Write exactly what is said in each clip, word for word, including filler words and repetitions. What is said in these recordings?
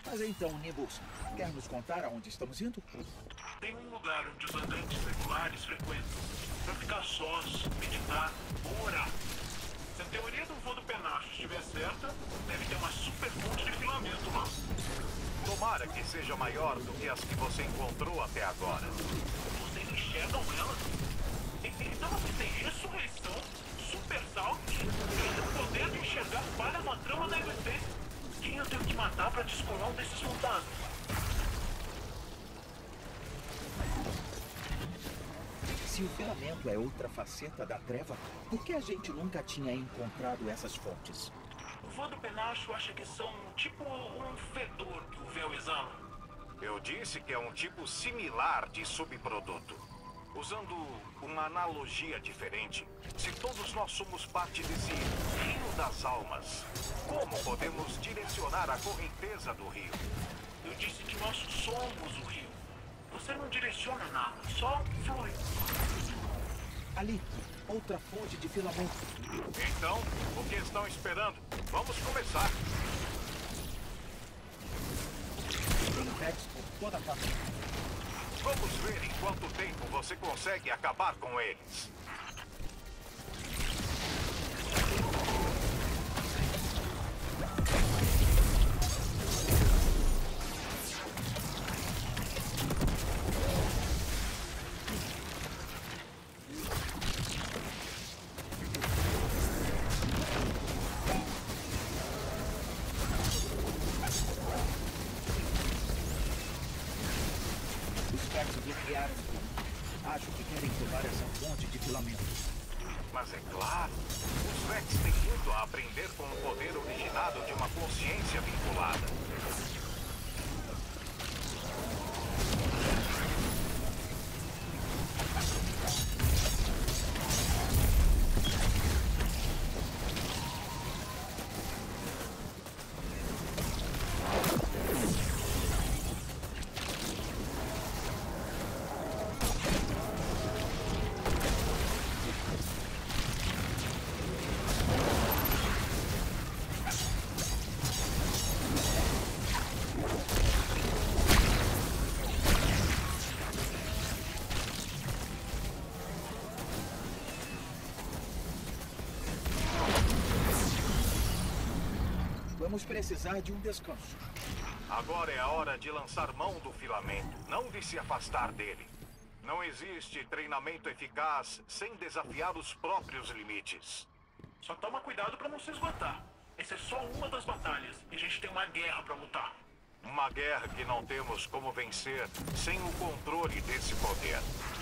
Mas então, Nimbus, quer nos contar aonde estamos indo? Tem um lugar onde os andantes regulares frequentam. Pra ficar sós, meditar ou orar. Se a teoria do voo do penacho estiver certa, deve ter uma super fonte de filamento lá. Tomara que seja maior do que as que você encontrou até agora. Vocês enxergam ela? Então você tem ressurreição, super salto e ainda o poder de enxergar falhas na trama da existência. Quem eu tenho que matar pra descolar um desses fantasmas? Se o filamento é outra faceta da treva, por que a gente nunca tinha encontrado essas fontes? O vô do penacho acha que são tipo um fedor que o véu exala. Eu disse que é um tipo similar de subproduto. Usando uma analogia diferente, se todos nós somos parte desse rio das almas, como podemos direcionar a correnteza do rio? Eu disse que nós somos o rio. Você não direciona nada, só flui. Ali, outra fonte de filamento. Então, o que estão esperando? Vamos começar. Tem pets por toda parte. Vamos ver em quanto tempo você consegue acabar com eles. Acho que querem tomar essa fonte de filamento. Mas é claro, os Vex têm muito a aprender com o poder originado de uma consciência vinculada. Vamos precisar de um descanso. Agora é a hora de lançar mão do filamento, não de se afastar dele. Não existe treinamento eficaz sem desafiar os próprios limites. Só toma cuidado pra não se esgotar. Essa é só uma das batalhas e a gente tem uma guerra pra lutar. Uma guerra que não temos como vencer sem o controle desse poder.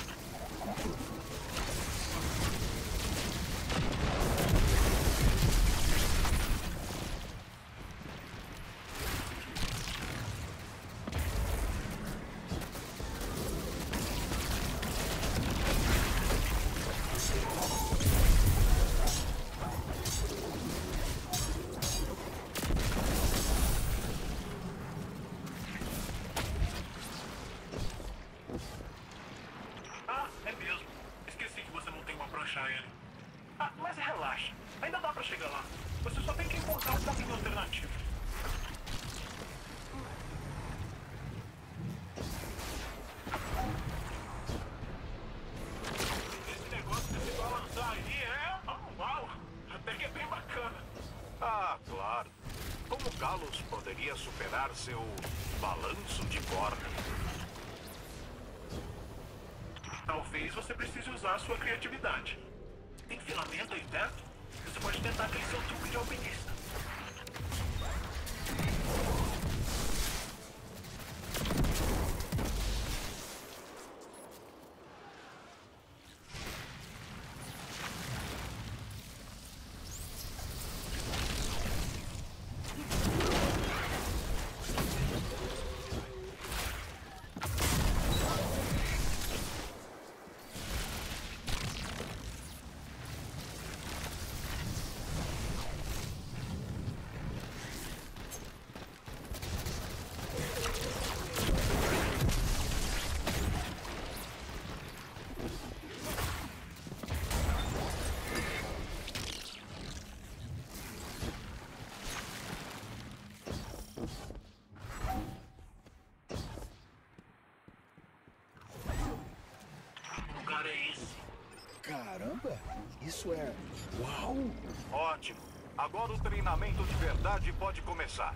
Ah, é mesmo. Esqueci que você não tem uma prancha aérea. Ah, mas relaxa. Ainda dá pra chegar lá. Você só tem que encontrar um caminho alternativo. Esse negócio de se balançar aí é... Oh, uau! Até que é bem bacana. Ah, claro. Como Kalos poderia superar seu balanço de corda? Talvez você precise usar a sua criatividade. Tem filamento aí perto? Você pode tentar aquele seu truque de alpinista. lugar é esse? Caramba, isso é... Uau! Ótimo. Agora o treinamento de verdade pode começar.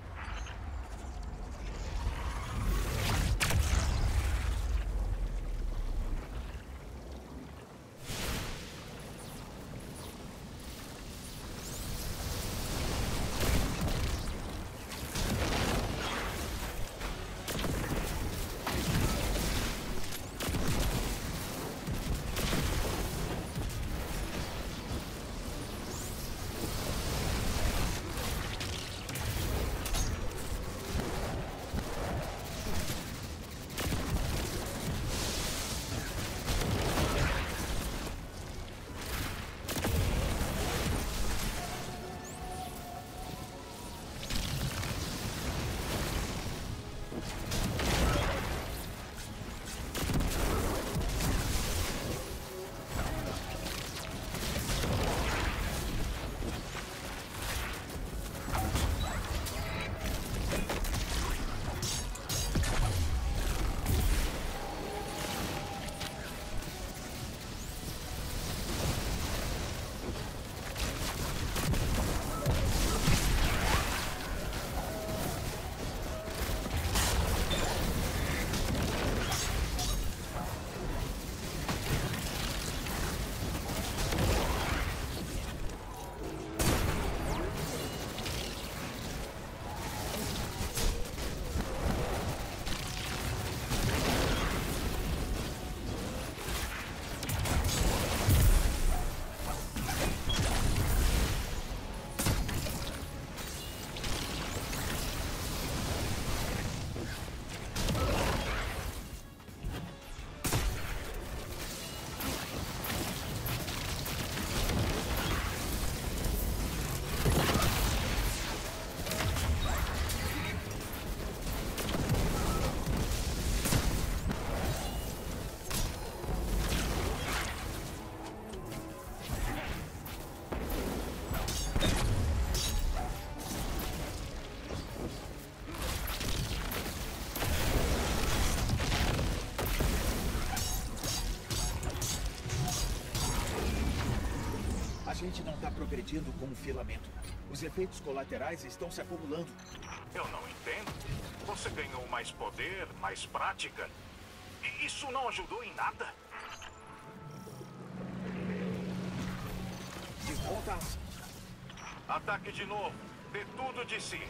A gente não está progredindo com o filamento. Os efeitos colaterais estão se acumulando. Eu não entendo. Você ganhou mais poder, mais prática. E isso não ajudou em nada? De volta às... Ataque de novo. Dê tudo de si.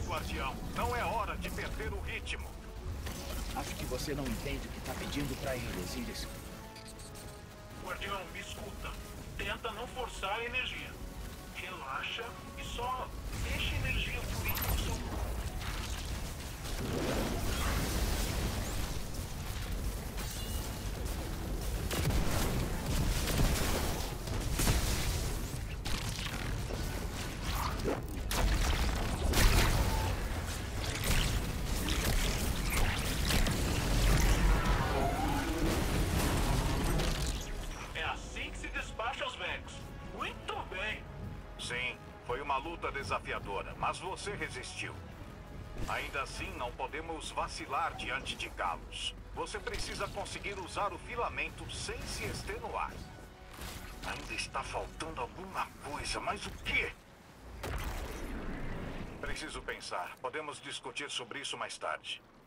guardião. Não é hora de perder o ritmo. Acho que você não entende o que está pedindo para ele, Osiris. Guardião, me escuta. Tenta não forçar a energia. Relaxa e só deixa a energia fluir no seu corpo. É assim que se despacha os Vex. Muito bem. Sim, foi uma luta desafiadora, mas você resistiu. Ainda assim, não podemos vacilar diante de Galos. Você precisa conseguir usar o filamento sem se extenuar. Ainda está faltando alguma coisa, mas o quê? Preciso pensar. Podemos discutir sobre isso mais tarde.